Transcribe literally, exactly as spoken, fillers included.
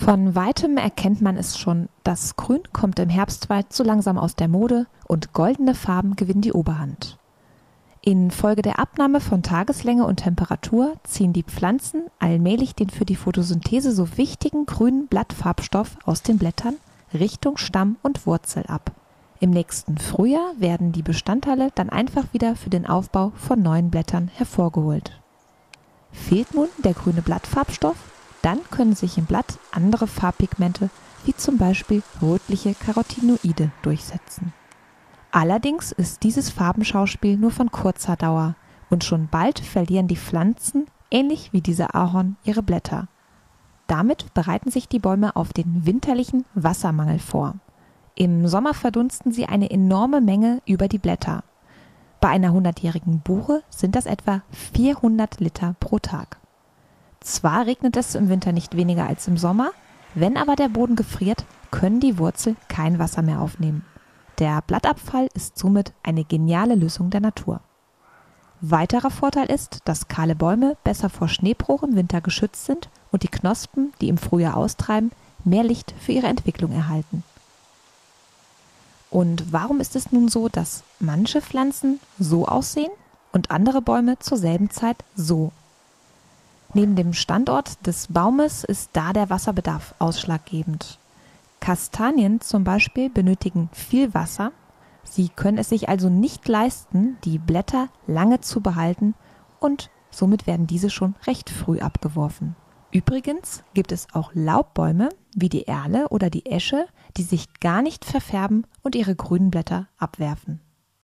Von weitem erkennt man es schon, das Grün kommt im Herbstwald so langsam aus der Mode und goldene Farben gewinnen die Oberhand. Infolge der Abnahme von Tageslänge und Temperatur ziehen die Pflanzen allmählich den für die Photosynthese so wichtigen grünen Blattfarbstoff aus den Blättern Richtung Stamm und Wurzel ab. Im nächsten Frühjahr werden die Bestandteile dann einfach wieder für den Aufbau von neuen Blättern hervorgeholt. Fehlt nun der grüne Blattfarbstoff, dann können sich im Blatt andere Farbpigmente wie zum Beispiel rötliche Carotinoide durchsetzen. Allerdings ist dieses Farbenschauspiel nur von kurzer Dauer und schon bald verlieren die Pflanzen, ähnlich wie dieser Ahorn, ihre Blätter. Damit bereiten sich die Bäume auf den winterlichen Wassermangel vor. Im Sommer verdunsten sie eine enorme Menge über die Blätter. Bei einer hundertjährigen Buche sind das etwa vierhundert Liter pro Tag. Zwar regnet es im Winter nicht weniger als im Sommer, wenn aber der Boden gefriert, können die Wurzeln kein Wasser mehr aufnehmen. Der Blattabfall ist somit eine geniale Lösung der Natur. Weiterer Vorteil ist, dass kahle Bäume besser vor Schneebruch im Winter geschützt sind und die Knospen, die im Frühjahr austreiben, mehr Licht für ihre Entwicklung erhalten. Und warum ist es nun so, dass manche Pflanzen so aussehen und andere Bäume zur selben Zeit so? Neben dem Standort des Baumes ist da der Wasserbedarf ausschlaggebend. Kastanien zum Beispiel benötigen viel Wasser. Sie können es sich also nicht leisten, die Blätter lange zu behalten und somit werden diese schon recht früh abgeworfen. Übrigens gibt es auch Laubbäume wie die Erle oder die Esche, die sich gar nicht verfärben und ihre grünen Blätter abwerfen.